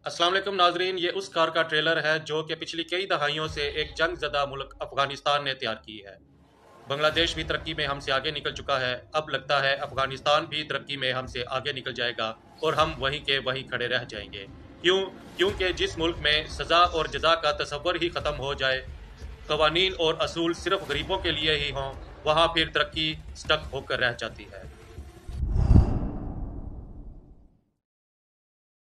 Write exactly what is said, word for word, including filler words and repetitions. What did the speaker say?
अस्सलाम वालेकुम नाजरीन, ये उस कार का ट्रेलर है जो कि पिछली कई दहाइयों से एक जंग ज़दा मुल्क अफगानिस्तान ने तैयार की है। बांग्लादेश भी तरक्की में हमसे आगे निकल चुका है। अब लगता है अफगानिस्तान भी तरक्की में हमसे आगे निकल जाएगा और हम वहीं के वहीं खड़े रह जाएंगे। क्यों? क्योंकि जिस मुल्क में सज़ा और जजा का तसव्वुर ही ख़त्म हो जाए, कवानीन और असूल सिर्फ गरीबों के लिए ही हों, वहाँ फिर तरक्की स्टक होकर रह जाती है।